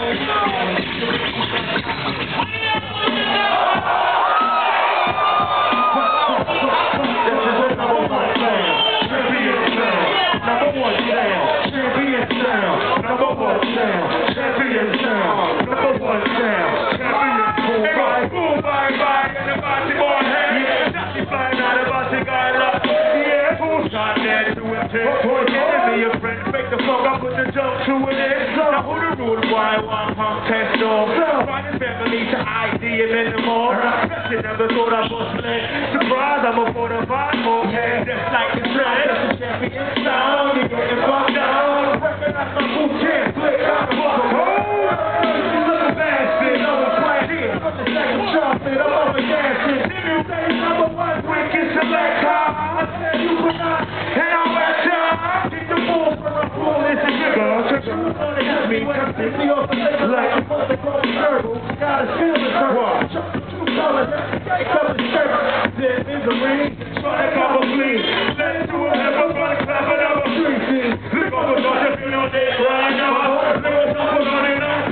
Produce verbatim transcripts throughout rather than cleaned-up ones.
Test off, running Beverly to I D him in the mall. You never thought I was late. Surprise, I'm a forty-five more. Yeah, just like the trend. That's the champion sound. You getting fucked down. Recognize my boot camp. Flick out the ball. Oh, you look a bastard. I'm a plan here. I'm the second chocolate. I'm over dancing. You say number one, quick and select car. I said you would not. And I'm at time. Get the ball for a fool. It's a nigga. You wanna hit me when I'm fifty off the leg. Like a motherfucking circle. Gotta feel the circle. Two colors. Take up the shirt. There is a ring. Try to cover bleed. Let's do it. Everybody clap it up. Three things. Look over the ship. You know they right now. Look at someone running out.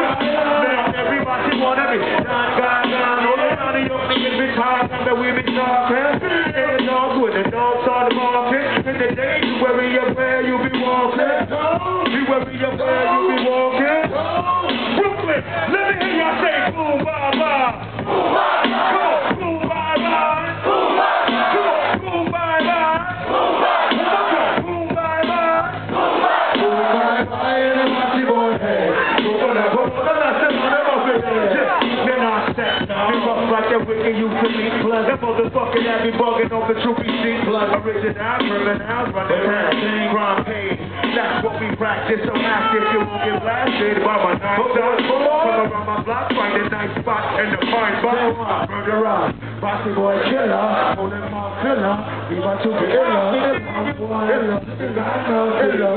Now everybody wanna be. Don God down. All around the young niggas be tired. Remember we be talking. In the dogs with the dogs on the market. In the days you worry up where you be walking. You worry up where you be walking. Brooklyn, let me hear y'all say boom, bye, bye. Boom, bye, bye. Boom, bye, bye. Boom, bye, bye. Boom, bye, bye. Boom, bye, bye. Boom, bye, bye. Boom, bye, bye. And I'm not the boy, hey. Boom, bye, bye. Boom, bye, bye. Then I set, be rough like that wicked you to me. Plus, that motherfucker that be bugging on the troopy seat. Plus, original criminals running around, crime paid. That's what we practice, so active you won't get blasted by my knife. Come around my block, find a nice spot in the fine bar. Murderer, bossy boy killer, holding my filler. We want to be iller, iller, iller, iller, iller,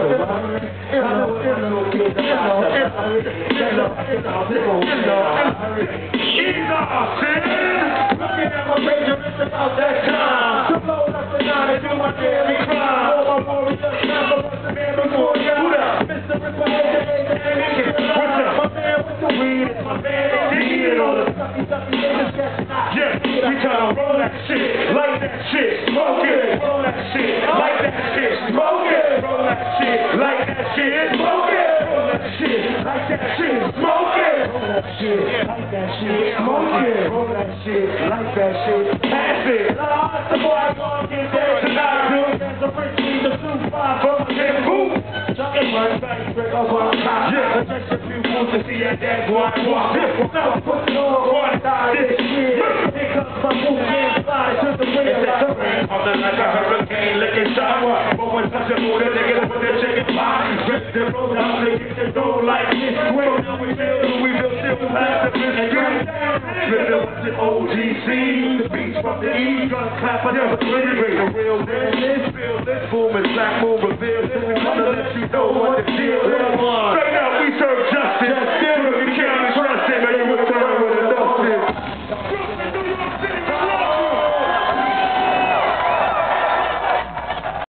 She's off, looking at my razor, it's about that time to blow up the night and do my daily crime. All my warriors, never was the man before ya. Mister Required, what's up? My man with the weed, it's my man indeed. All the sucky, sucky niggas catching out. Yeah, we tryna roll that shit, like that shit, smoke it. Roll that shit, like that shit, smoke it. Roll that shit, like that shit, smoke it. Roll that shit, like that shit, smoke it. Roll that shit, like that shit, smoke it. Roll that shit, like that shit, pass it. Nah, the boy gonna get there tonight. There's a rich need to two five from a ten boot. Chucking my back, break off on top. Yeah, just a few fools to see that dead boy walk. Now put it on one side this year. Here comes my boot, can't fly to the wind. It's a rain, coming like a hurricane, licking shower. But when such a mood, they get with the chicken pie. Rip the road out, they get the dough like this. Well, now we feel, we feel still past the business. Rip it with the O G C. The beats from the E, gun clap, I never clear it. The real this, feel this boom is black moon revealed. We wanna let you know what the deal is. Straight up, we serve